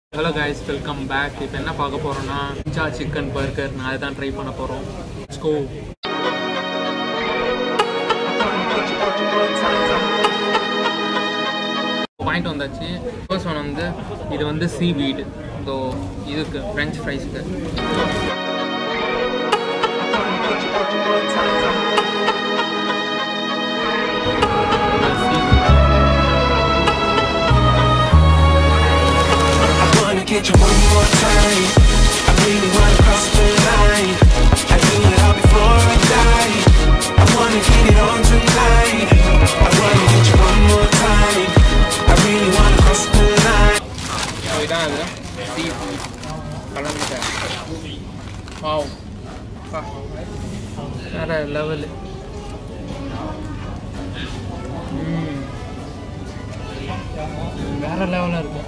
Hello guys, welcome back. இப்போ என்ன பார்க்க போறோம்னா பிஞ்சா சிக்கன் பர்கர். நான் அதை தான் ட்ரை பண்ண போறோம். Let's go. பாயிண்ட் வந்தாச்சு. ஃபர்ஸ்ட் ஒன் வந்து இது வந்து சீவீட். ஸோ இதுக்கு ஃப்ரெஞ்ச் ஃப்ரைஸ்க்கு Get you one more time. I really wanna cross the line. I do it all before I die. I wanna get it on tonight. I wanna get you one more time. I really wanna cross the line. இதான் அது seafood கலந்துட்டேன். Wow, வேற level. வேற லெவலாக இருக்கும்.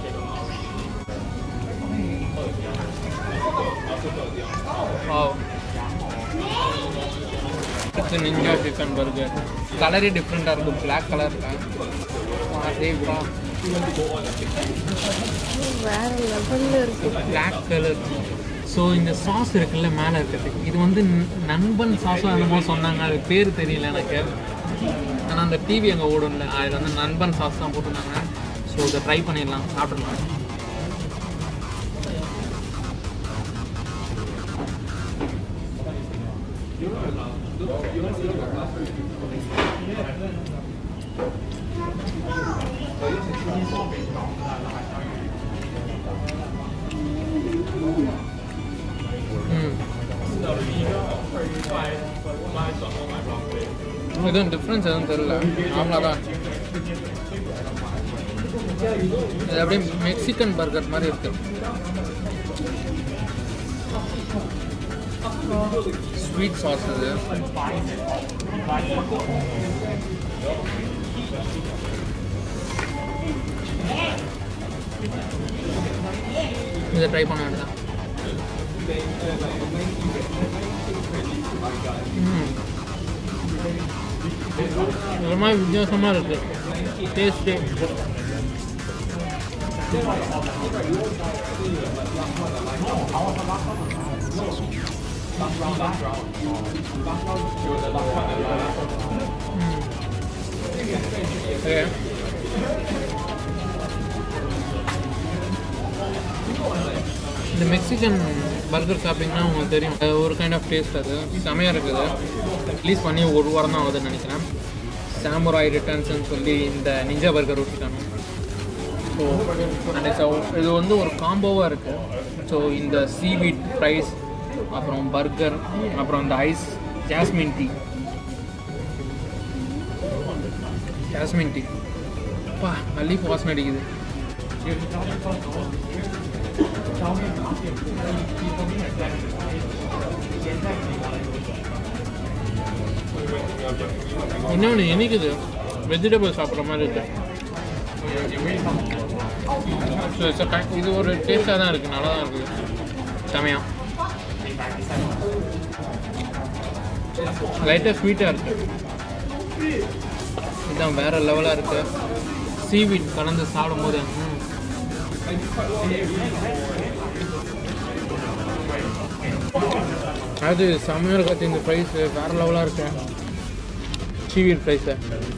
It's a ninja chicken burger. Color is different. Black color. Black color. So இந்த sauce இருக்குல்ல மேலே இருக்குது, இது வந்து நண்பன் சாஸோ என்னமோ சொன்னாங்க, அது பேர் தெரியல எனக்கு. ஆனால் அந்த டிவி அங்கே ஓடும்ல, அதில் வந்து நண்பன் சாஸ் தான் போட்டிருந்தாங்க. ஸோ இதை ட்ரை பண்ணிடலாம், சாப்பிட்றலாம். எதுவும் டிஃப்ரென்ஸ் எதுவும் தெரியல, நார்மலாக தான். இது அப்படியே மெக்சிகன் பர்கர் மாதிரி இருக்கு. ஸ்வீட் சாஸ் அது. இதை ட்ரை பண்ண வேண்டாம். ஒரு மாதிரி வித்தியாசமாக இருக்கு டேஸ்ட்டு. இந்த மெக்சிகன் பர்கர் சாப்பிட்டிங்கன்னா உங்களுக்கு தெரியும், ஒரு கைண்ட் ஆஃப் டேஸ்ட். அது செமையாக இருக்குது. ரிலீஸ் பண்ணி ஒரு வாரம் தான் ஆகுதுன்னு நினைக்கிறேன். சாமுராய் ரிட்டர்ன்ஸ்ன்னு சொல்லி இந்த நிஞ்சா பர்கர் விட்டுட்டாங்க. ஸோ இது வந்து ஒரு காம்போவாக இருக்குது. ஸோ இந்த சீவீட் ஃப்ரைஸ், அப்புறம் பர்கர், அப்புறம் இந்த ice jasmine tea. Jasmine tea பா நல்லி வாசனை அடிக்குது. இன்னொன்று இனிக்குது, வெஜிடபிள் சாப்பிட்ற மாதிரி இருக்கு. இது ஒரு டேஸ்டாக தான் இருக்குது, நல்லா தான் இருக்குது, செமையாக. லைட்டாக ஸ்வீட்டாக இருக்குது. இதுதான் வேறு லெவலாக இருக்குது. சீவீட் கலந்து சாப்பிடும்போது அது செம்மையாக இருக்காது. இந்த ப்ரைஸு வேறு லெவலாக இருக்கு. சீவீட் ப்ரைஸு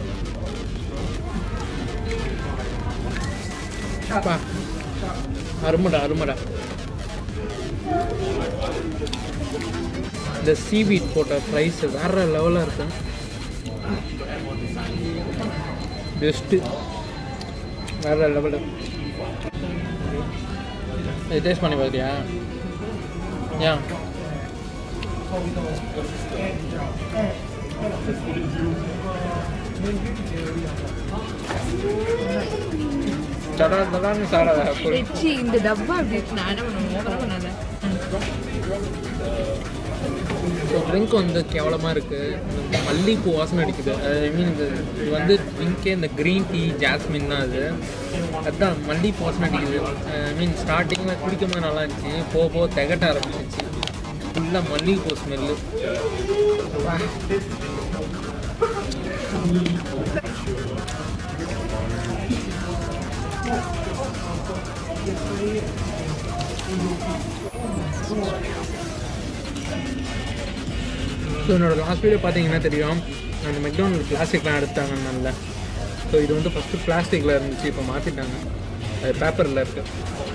அருமடா அருமடா. இந்த சீவீட் போட்ட ப்ரைஸ் வேறு லெவலாக இருக்கு. பெஸ்ட்டு, வேறு லெவலு. இது டேஸ்ட் பண்ணி பார்க்குறியா? ஏன் இந்த டப்பா ட்ரிங்க் வந்து கேவலமாக இருக்குது. இந்த மல்லிகைப்பூ வாசனை அடிக்குது. ஐ மீன் இது வந்து ட்ரிங்கே இந்த க்ரீன் டீ ஜாஸ்மின் தான். அதுதான் மல்லிகைப்பூ வாசனை அடிக்குது. ஐ மீன் ஸ்டார்டிங்கில் குடிக்கும்போது நல்லா இருந்துச்சு, போக போக திகட்ட ஆரம்பிச்சிச்சு. ஃபுல்லாக மல்லிகைப்பூ ஸ்மெல்லு. ஸோ என்னோடய லாஸ்ட் வீடியோ பார்த்தீங்கன்னா தெரியும், அந்த மெக்டானல்ட் பிளாஸ்டிக்லாம் எடுத்தாங்கன்னால. ஸோ இது வந்து ஃபஸ்ட்டு பிளாஸ்டிக்கில் இருந்துச்சு, இப்போ மாற்றிட்டாங்க, அது பேப்பரில் இருக்குது.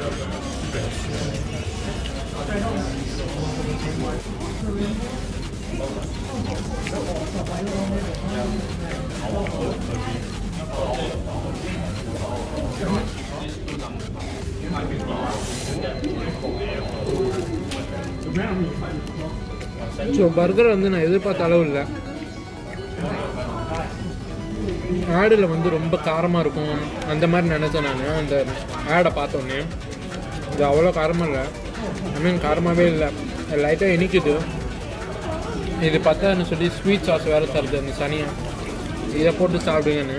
ஸோ பர்கர் வந்து நான் எதிர்பார்த்த அளவு இல்லை. ஆடில் வந்து ரொம்ப காரமாக இருக்கும் அந்த மாதிரி நினச்சேன் நான். அந்த ஆடை பார்த்தோன்னே இது அவ்வளோ காரமாக இல்லை. ஐ மீன் காரமாகவே இல்லை, லைட்டாக இனிக்குது. இது பார்த்தான்னு சொல்லி ஸ்வீட் சாஸ் வேறு தருது அந்த சனியாக, இதை போட்டு சாப்பிடுங்கன்னு.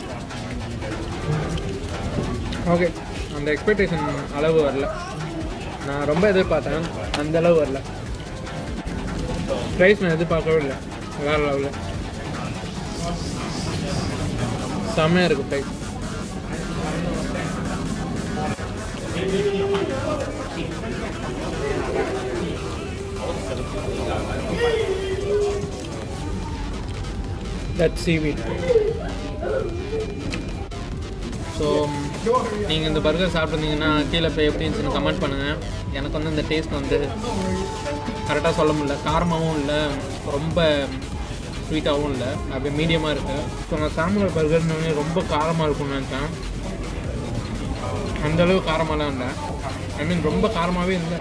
ஓகே, அந்த எக்ஸ்பெக்டேஷன் அளவு வரல. நான் ரொம்ப எதிர்பார்த்தேன், அந்த அளவு வரல. ப்ரைஸ் நான் எதிர்பார்க்கவே இல்லை, வேறு லெவலில் செம்மையாக இருக்குது ப்ரைஸ். That's seaweed. ஸோ நீங்கள் இந்த பர்கர் சாப்பிட்ருந்தீங்கன்னா கீழே போய் எப்படி இருந்துச்சுன்னு கமெண்ட் பண்ணுங்கள். எனக்கு வந்து இந்த டேஸ்ட் வந்து கரெக்டாக சொல்ல முடியல. காரமாகவும் இல்லை, ரொம்ப ஸ்வீட்டாகவும் இல்லை, அப்படியே மீடியமாக இருக்குது. ஸோ நான் சாம்பார் பர்கர்னு ரொம்ப காரமாக இருக்கும்னு நினச்சேன். அந்தளவு காரமாலாம் இல்லை, ஐ மீன் ரொம்ப காரமாகவே இல்லை.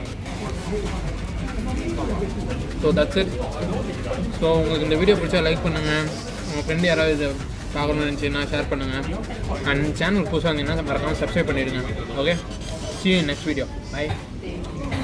So that's it. ஸோ உங்களுக்கு இந்த வீடியோ பிடிச்சா லைக் பண்ணுங்கள், உங்கள் ஃப்ரெண்டு யாராவது இதை பார்க்கணும்னு நினச்சின்னா ஷேர் பண்ணுங்கள். அண்ட் சேனல் புதுசாக இருந்தீங்கன்னா மறக்காமல் சப்ஸ்கிரைப் பண்ணிடுங்க. Okay, see you in next video. Bye.